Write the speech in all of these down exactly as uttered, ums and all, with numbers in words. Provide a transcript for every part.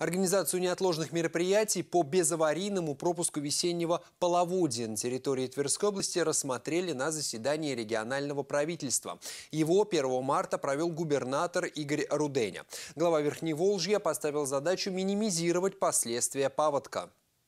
Организацию неотложных мероприятий по безаварийному пропуску весеннего половодья на территории Тверской области рассмотрели на заседании регионального правительства. Его первого марта провел губернатор Игорь Руденя. Глава Верхневолжья поставил задачу минимизировать последствия паводка.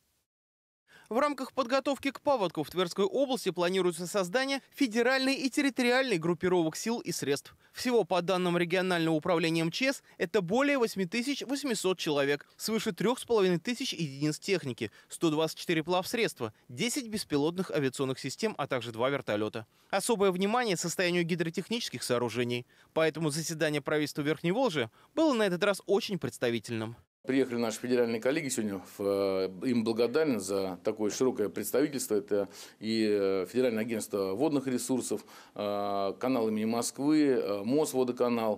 В рамках подготовки к паводку в Тверской области планируется создание федеральной и территориальной группировок сил и средств. Всего, по данным регионального управления МЧС, это более восьми тысяч восьмисот человек, свыше трёх с половиной тысяч единиц техники, сто двадцать четыре плавсредства, десять беспилотных авиационных систем, а также два вертолета. Особое внимание состоянию гидротехнических сооружений. Поэтому заседание правительства Верхневолжья было на этот раз очень представительным. Приехали наши федеральные коллеги сегодня, им благодарны за такое широкое представительство. Это и Федеральное агентство водных ресурсов, канал имени Москвы, Мосводоканал,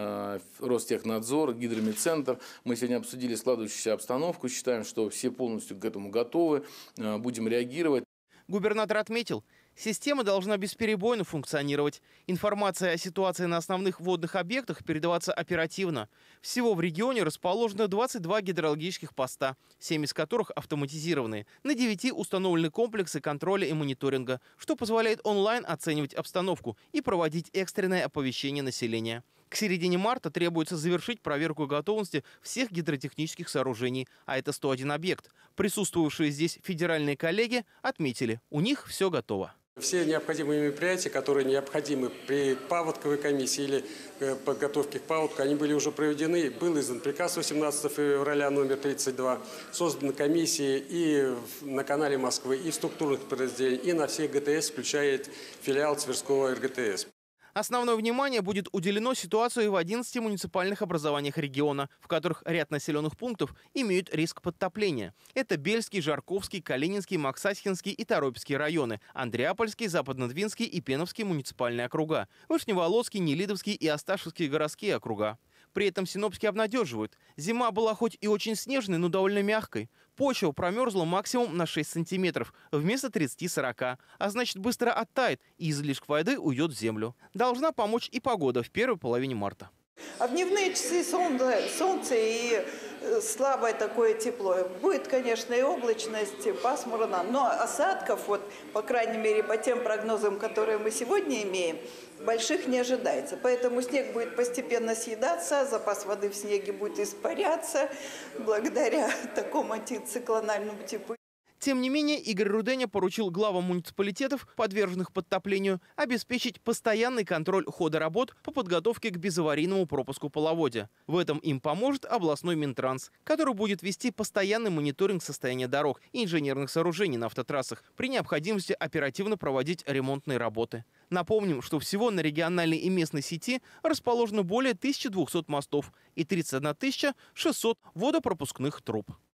Ростехнадзор, Гидромедцентр. Мы сегодня обсудили складывающуюся обстановку, считаем, что все полностью к этому готовы, будем реагировать. Губернатор отметил, система должна бесперебойно функционировать. Информация о ситуации на основных водных объектах передаваться оперативно. Всего в регионе расположено двадцать два гидрологических поста, семь из которых автоматизированные. На девяти установлены комплексы контроля и мониторинга, что позволяет онлайн оценивать обстановку и проводить экстренное оповещение населения. К середине марта требуется завершить проверку готовности всех гидротехнических сооружений, а это сто один объект. Присутствовавшие здесь федеральные коллеги отметили, у них все готово. Все необходимые мероприятия, которые необходимы при паводковой комиссии или подготовке к паводку, они были уже проведены. Был издан приказ восемнадцатого февраля номер тридцать два, созданы комиссии и на канале Москвы, и в структурных подразделениях, и на всех ГТС, включая филиал Тверского эр гэ тэ эс. Основное внимание будет уделено ситуации в одиннадцати муниципальных образованиях региона, в которых ряд населенных пунктов имеют риск подтопления. Это Бельский, Жарковский, Калининский, Максатскинский и Торопецкий районы, Андреапольский, Западнодвинский и Пеновский муниципальные округа, Вышневолодский, Нелидовский и Осташевские городские округа. При этом синоптики обнадеживают. Зима была хоть и очень снежной, но довольно мягкой. Почва промерзла максимум на шесть сантиметров вместо тридцати-сорока, а значит быстро оттает и излишек воды уйдет в землю. Должна помочь и погода в первой половине марта. А в дневные часы солнце, солнце и слабое такое тепло. Будет, конечно, и облачность, и пасмурно, но осадков, вот, по крайней мере, по тем прогнозам, которые мы сегодня имеем, больших не ожидается. Поэтому снег будет постепенно съедаться, запас воды в снеге будет испаряться благодаря такому антициклональному типу. Тем не менее, Игорь Руденя поручил главам муниципалитетов, подверженных подтоплению, обеспечить постоянный контроль хода работ по подготовке к безаварийному пропуску половодья. В этом им поможет областной Минтранс, который будет вести постоянный мониторинг состояния дорог и инженерных сооружений на автотрассах, при необходимости оперативно проводить ремонтные работы. Напомним, что всего на региональной и местной сети расположено более тысячи двухсот мостов и тридцать одна тысяча шестьсот водопропускных труб.